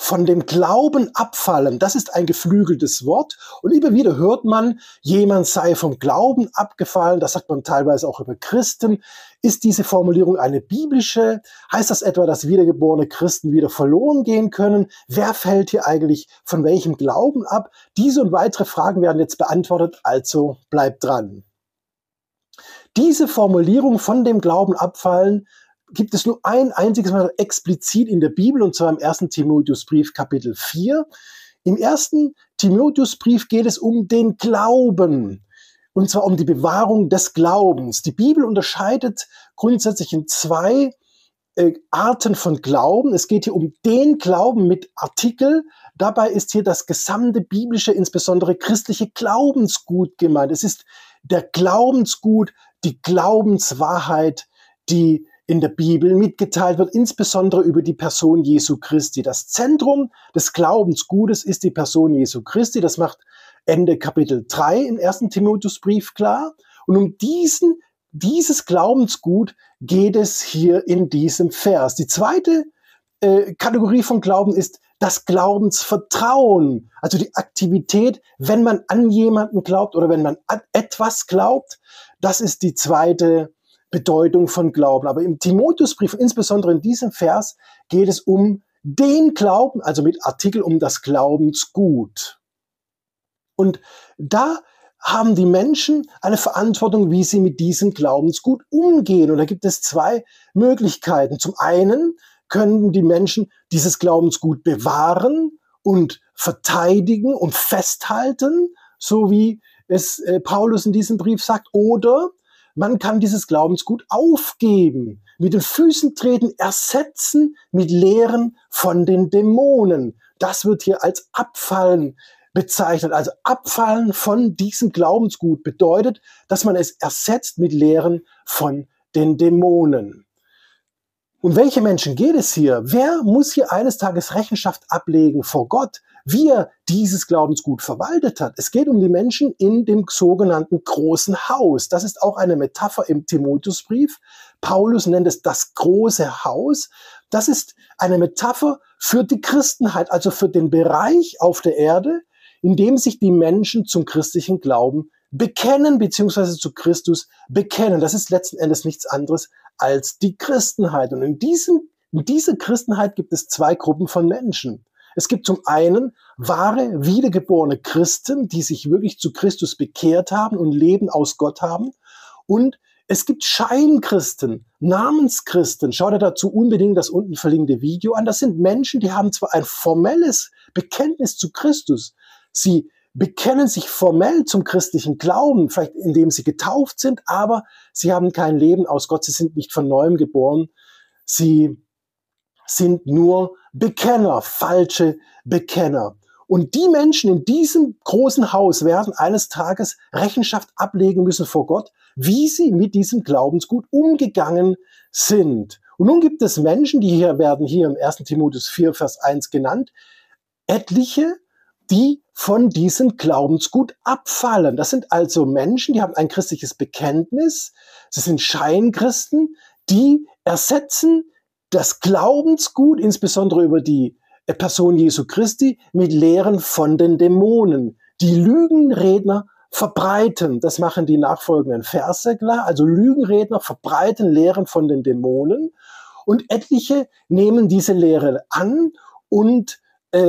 von dem Glauben abfallen. Das ist ein geflügeltes Wort. Und immer wieder hört man, jemand sei vom Glauben abgefallen. Das sagt man teilweise auch über Christen. Ist diese Formulierung eine biblische? Heißt das etwa, dass wiedergeborene Christen wieder verloren gehen können? Wer fällt hier eigentlich von welchem Glauben ab? Diese und weitere Fragen werden jetzt beantwortet, also bleibt dran. Diese Formulierung von dem Glauben abfallen gibt es nur ein einziges Mal explizit in der Bibel, und zwar im 1. Timotheusbrief Kapitel 4. Im 1. Timotheusbrief geht es um den Glauben, und zwar um die Bewahrung des Glaubens. Die Bibel unterscheidet grundsätzlich in zwei Arten von Glauben. Es geht hier um den Glauben mit Artikel. Dabei ist hier das gesamte biblische, insbesondere christliche Glaubensgut gemeint. Es ist der Glaubensgut, die Glaubenswahrheit, die in der Bibel mitgeteilt wird, insbesondere über die Person Jesu Christi. Das Zentrum des Glaubensgutes ist die Person Jesu Christi. Das macht Ende Kapitel 3 im 1. Timotheusbrief klar. Und um dieses Glaubensgut geht es hier in diesem Vers. Die zweite Kategorie von Glauben ist das Glaubensvertrauen, also die Aktivität, wenn man an jemanden glaubt oder wenn man an etwas glaubt. Das ist die zweite Bedeutung von Glauben. Aber im Timotheusbrief, insbesondere in diesem Vers, geht es um den Glauben, also mit Artikel um das Glaubensgut. Und da haben die Menschen eine Verantwortung, wie sie mit diesem Glaubensgut umgehen. Und da gibt es zwei Möglichkeiten. Zum einen können die Menschen dieses Glaubensgut bewahren und verteidigen und festhalten, so wie es Paulus in diesem Brief sagt, oder man kann dieses Glaubensgut aufgeben, mit den Füßen treten, ersetzen mit Lehren von den Dämonen. Das wird hier als Abfallen bezeichnet. Also Abfallen von diesem Glaubensgut bedeutet, dass man es ersetzt mit Lehren von den Dämonen. Um welche Menschen geht es hier? Wer muss hier eines Tages Rechenschaft ablegen vor Gott, wie er dieses Glaubensgut verwaltet hat? Es geht um die Menschen in dem sogenannten großen Haus. Das ist auch eine Metapher im Timotheusbrief. Paulus nennt es das große Haus. Das ist eine Metapher für die Christenheit, also für den Bereich auf der Erde, in dem sich die Menschen zum christlichen Glauben bekennen, beziehungsweise zu Christus bekennen. Das ist letzten Endes nichts anderes als die Christenheit. Und in dieser Christenheit gibt es zwei Gruppen von Menschen. Es gibt zum einen wahre, wiedergeborene Christen, die sich wirklich zu Christus bekehrt haben und Leben aus Gott haben. Und es gibt Scheinchristen, Namenschristen. Schau dir dazu unbedingt das unten verlinkte Video an. Das sind Menschen, die haben zwar ein formelles Bekenntnis zu Christus. Sie bekennen sich formell zum christlichen Glauben, vielleicht indem sie getauft sind, aber sie haben kein Leben aus Gott. Sie sind nicht von neuem geboren. Sie sind nur Bekenner, falsche Bekenner. Und die Menschen in diesem großen Haus werden eines Tages Rechenschaft ablegen müssen vor Gott, wie sie mit diesem Glaubensgut umgegangen sind. Und nun gibt es Menschen, werden hier im 1. Timotheus 4, Vers 1 genannt, etliche, die von diesem Glaubensgut abfallen. Das sind also Menschen, die haben ein christliches Bekenntnis. Sie sind Scheinchristen, die ersetzen das Glaubensgut, insbesondere über die Person Jesu Christi, mit Lehren von den Dämonen. Die Lügenredner verbreiten, das machen die nachfolgenden Verse klar, also Lügenredner verbreiten Lehren von den Dämonen und etliche nehmen diese Lehre an und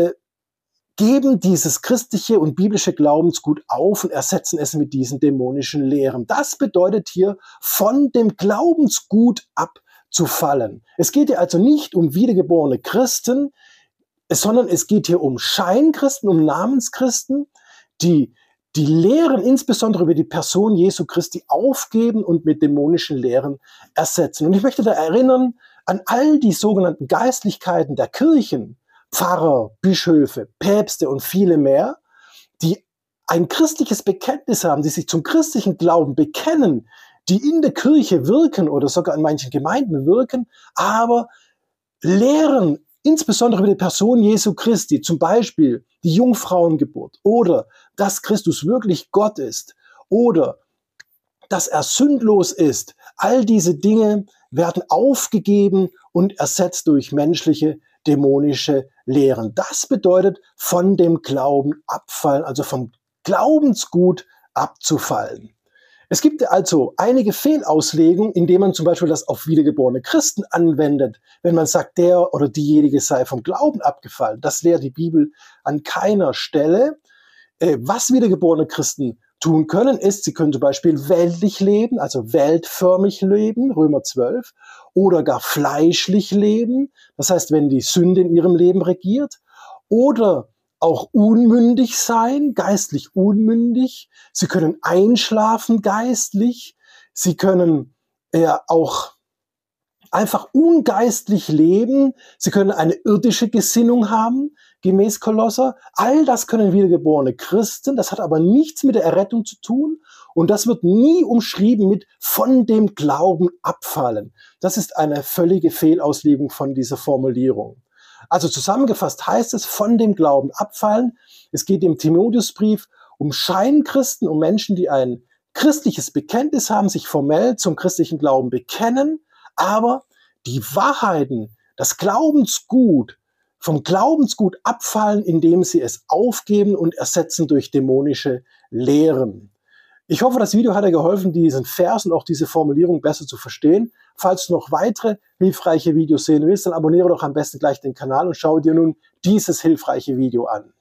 geben dieses christliche und biblische Glaubensgut auf und ersetzen es mit diesen dämonischen Lehren. Das bedeutet hier, von dem Glaubensgut abzufallen. Es geht hier also nicht um wiedergeborene Christen, sondern es geht hier um Scheinchristen, um Namenschristen, die die Lehren insbesondere über die Person Jesu Christi aufgeben und mit dämonischen Lehren ersetzen. Und ich möchte da erinnern an all die sogenannten Geistlichkeiten der Kirchen, Pfarrer, Bischöfe, Päpste und viele mehr, die ein christliches Bekenntnis haben, die sich zum christlichen Glauben bekennen, die in der Kirche wirken oder sogar in manchen Gemeinden wirken, aber lehren insbesondere über die Person Jesu Christi, zum Beispiel die Jungfrauengeburt oder dass Christus wirklich Gott ist oder dass er sündlos ist. All diese Dinge werden aufgegeben und ersetzt durch menschliche, dämonische lehren. Das bedeutet von dem Glauben abfallen, also vom Glaubensgut abzufallen. Es gibt also einige Fehlauslegungen, indem man zum Beispiel das auf wiedergeborene Christen anwendet, wenn man sagt, der oder diejenige sei vom Glauben abgefallen. Das lehrt die Bibel an keiner Stelle. Was wiedergeborene Christen tun können, ist, sie können zum Beispiel weltlich leben, also weltförmig leben, Römer 12, oder gar fleischlich leben, das heißt, wenn die Sünde in ihrem Leben regiert, oder auch unmündig sein, geistlich unmündig. Sie können einschlafen geistlich. Sie können auch einfach ungeistlich leben. Sie können eine irdische Gesinnung haben, gemäß Kolosser. All das können wiedergeborene Christen. Das hat aber nichts mit der Errettung zu tun. Und das wird nie umschrieben mit von dem Glauben abfallen. Das ist eine völlige Fehlauslegung von dieser Formulierung. Also zusammengefasst heißt es, von dem Glauben abfallen. Es geht im Timotheusbrief um Scheinchristen, um Menschen, die ein christliches Bekenntnis haben, sich formell zum christlichen Glauben bekennen, aber die Wahrheiten, das Glaubensgut, vom Glaubensgut abfallen, indem sie es aufgeben und ersetzen durch dämonische Lehren. Ich hoffe, das Video hat dir geholfen, diesen Vers und auch diese Formulierung besser zu verstehen. Falls du noch weitere hilfreiche Videos sehen willst, dann abonniere doch am besten gleich den Kanal und schau dir nun dieses hilfreiche Video an.